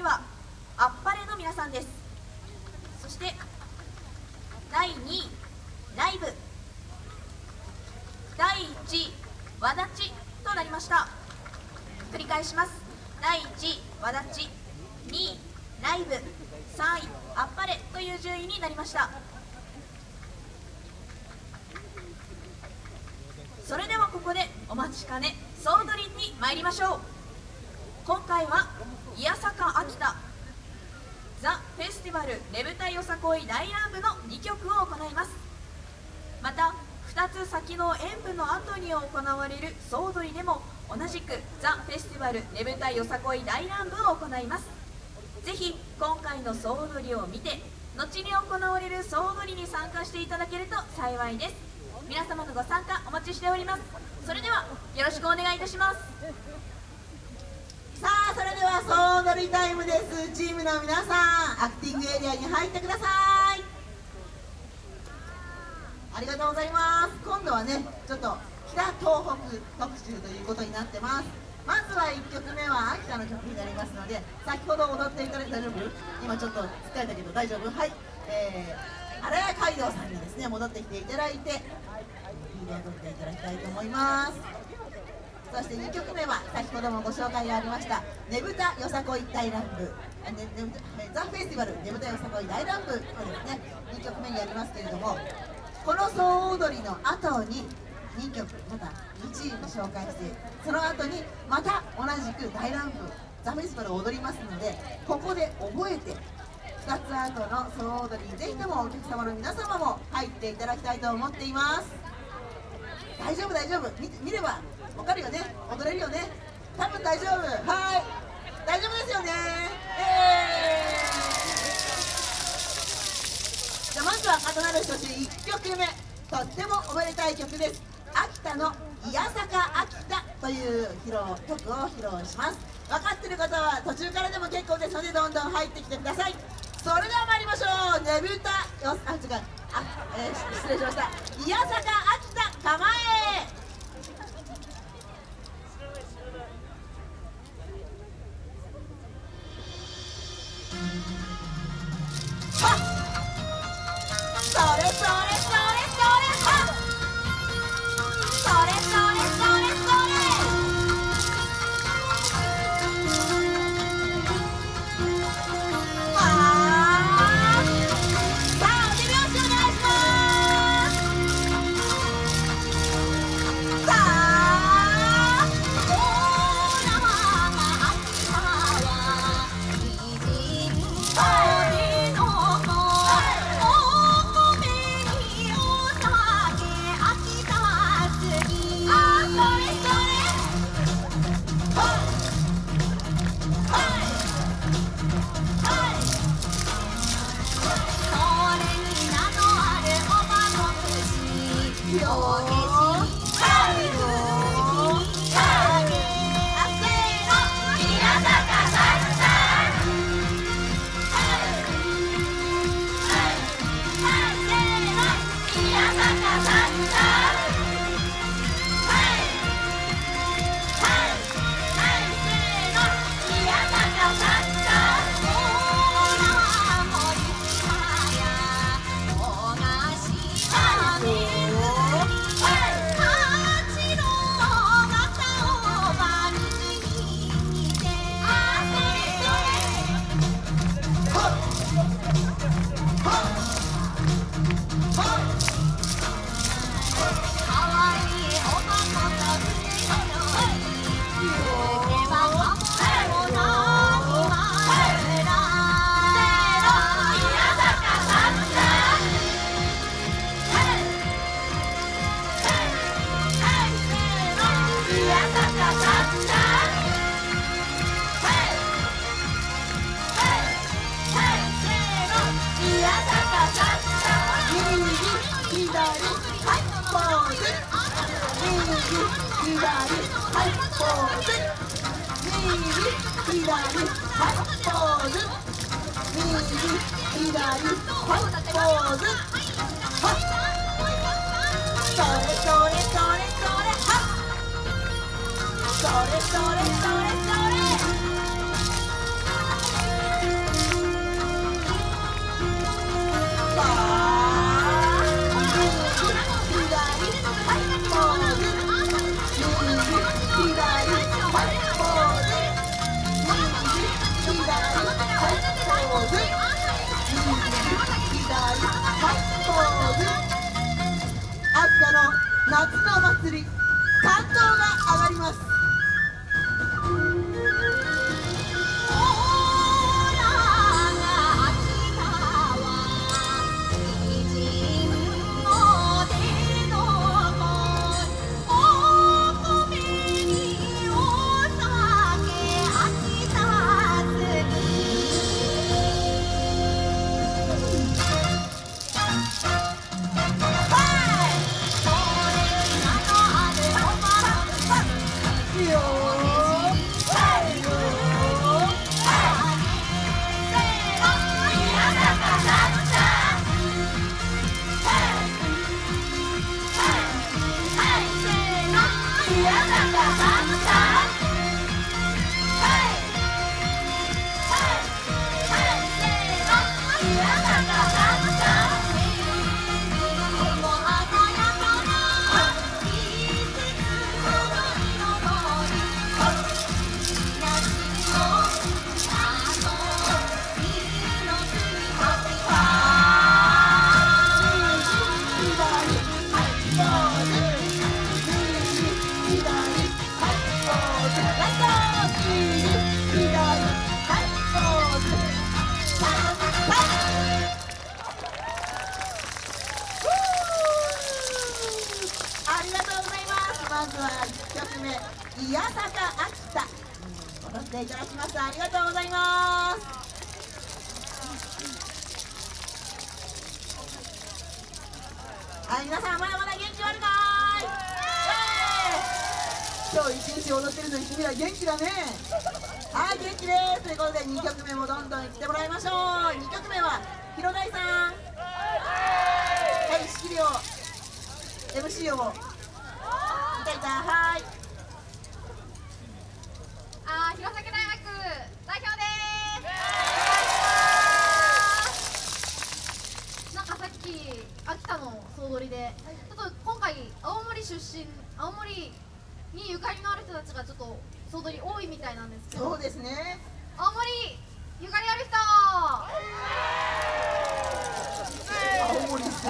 位はあっぱれの皆さんです。そして第2位ライブ、第1位わだちとなりました。繰り返します。第1位わだち、2位ライブ、3位あっぱれという順位になりました。それではここでお待ちかね総踊りに参りましょう。今回はいやさか秋田ザ・フェスティバルねぶたよさこい大乱舞の2曲を行います。また2つ先の演舞の後に行われる総踊りでも同じくザ・フェスティバルねぶたよさこい大乱舞を行います。ぜひ今回の総踊りを見て後に行われる総踊りに参加していただけると幸いです。皆様のご参加お待ちしております。それではよろしくお願いいたします。 さあ、それでは総踊りタイムです。チームの皆さん、アクティングエリアに入ってください。ありがとうございます。今度はね、ちょっと北東北特集ということになってます。まずは1曲目は秋田の曲になりますので、先ほど踊っていただいて大丈夫？今ちょっと疲れたけど大丈夫？はい、荒谷街道さんにですね戻ってきていただいて、リードを取っていただきたいと思います。そして2曲目は先ほどもご紹介がありましたねぶたよさこい大乱舞、ザ・フェスティバルねぶたよさこい大乱舞のですね2曲目になりますけれども、この総踊りの後に2曲また2チーム紹介して、その後にまた同じく大乱舞ザ・フェスティバルを踊りますので、ここで覚えて2つ後の総踊りにぜひともお客様の皆様も入っていただきたいと思っています。大丈夫大丈夫、見れば分かるよね、踊れるよね、多分大丈夫、はい、大丈夫ですよね。じゃあまずは異なる人1曲目、とってもおめでたい曲です。秋田のいやさか秋田という曲を披露します。分かってる方は途中からでも結構ですのでどんどん入ってきてください。それでは参りましょう。ねぶたよ失礼しました。いやさか秋田構え。はっ、それそれそれそれ、はっ、それそれそれそれ、はあ、さあ手拍子お願いします。さあ、おらは秋田は美人鳥の子、お米にお酒秋田好き、あ、それそれ、はいはいはい、それに名のあるおばの口、両下しはいるきかげ、あせのいやさかさんさん、はいはいはい、せーのいやさかさんさん、はいはいはい、せーのいやさかさんさん、おらもゆきまやおがしためずに、八郎がたおばに似て、あ、それそれ、はっはっはっ、かわいいおばこと船に乗り、行けばかもなにまるら、せーのいやさかさんさん、はいはい、せーのいやさかさんさん、はいはいはい、せーのいやさかさんさん、右左はいポーズ、右左はいポーズ、右左はいポーズ、右左はいポーズ、はっ、それそれそれそれ、はっ、それそれそれそれ、 祭り感動が上がります。まずは1曲目、いやさか秋田、踊っていただきました。ありがとうございます。はい、皆さんまだまだ元気あるかーい。今日一日踊ってるのに君ら元気だね。はい、元気です。ということで2曲目もどんどんいってもらいましょう。2曲目は広大さん、はい、仕切りを MC をいたいた。はい、 弘前大学代表です。なんかさっき秋田の総取りでちょっと今回青森出身、青森にゆかりのある人たちがちょっと総取り多いみたいなんですけど、 そうですね、 青森ゆかりある人青森です。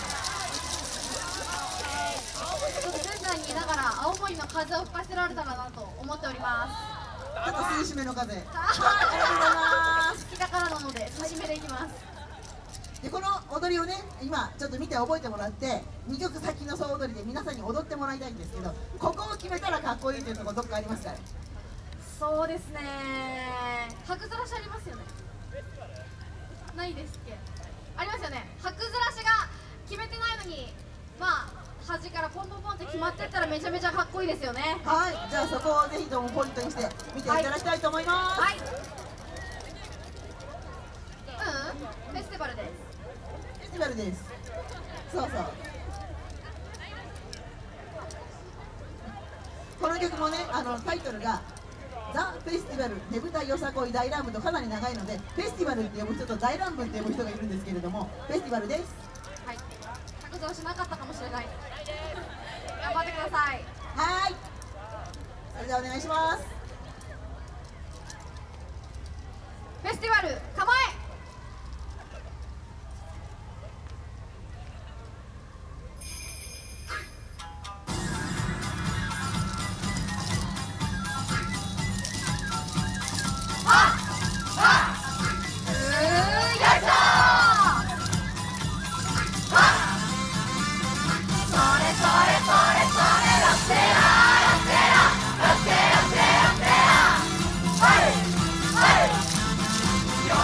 仙台にいながら青森の風を吹かせられたらなと思っております。 ちょっと涼しめの風。はい、ありあがとうございます。 北からなので涼しめでいきます。 でこの踊りをね、今ちょっと見て覚えてもらって、2曲先の総踊りで皆さんに踊ってもらいたいんですけど、ここを決めたらかっこいいというところどっかありますかね。 そうですね、白ずらしありますよね。ないですっけ。ありますよね。白ずらしが決めてないのに、まあ端からポンポンポンって決まってったらめちゃめちゃかっこいいですよね。 はい、じゃあそこをぜひともポイントにして見ていただきたいと思います。 はい、フェスティバルです。 フェスティバルです。そうそう、この曲もね、タイトルがザ・フェスティバルねぶたよさこい大乱舞とかなり長いので、フェスティバルって呼ぶ人と大乱舞って呼ぶ人がいるんですけれども、フェスティバルです。 はい、白ずらしなかったかもしれない。頑張ってください。 はい、それではお願いします。 フェスティバル構え。 よ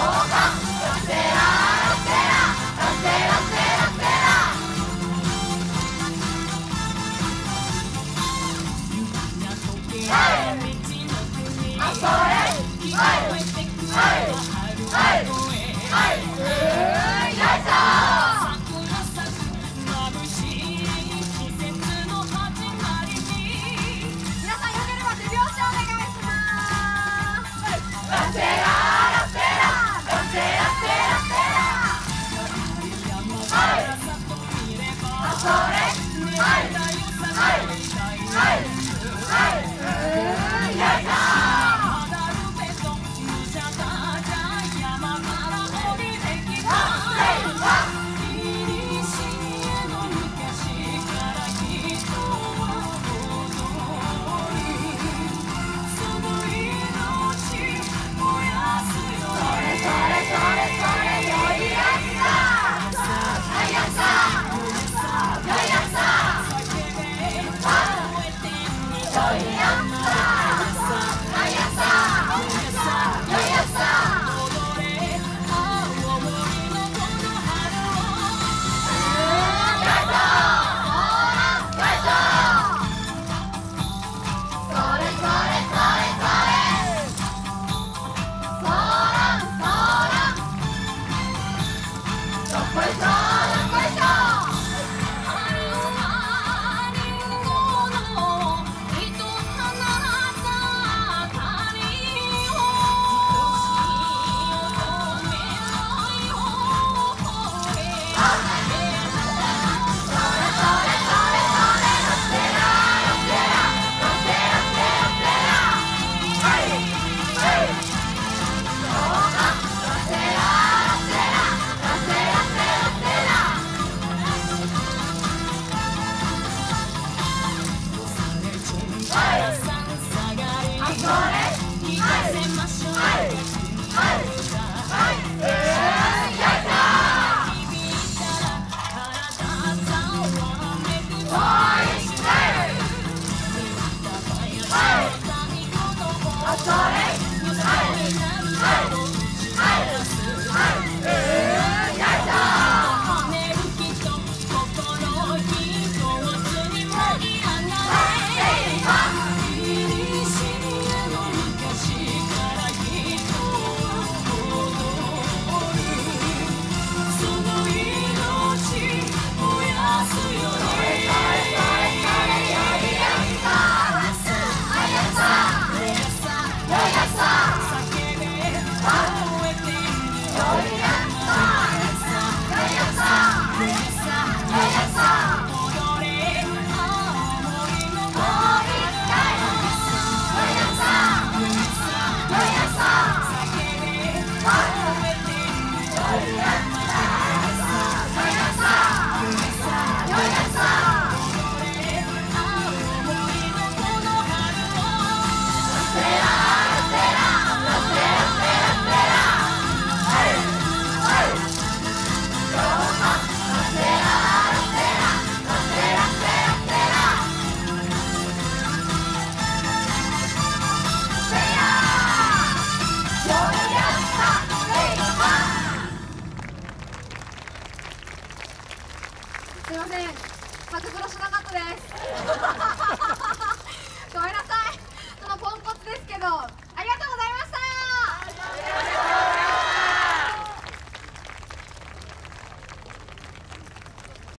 すいません、白ずらしなかったです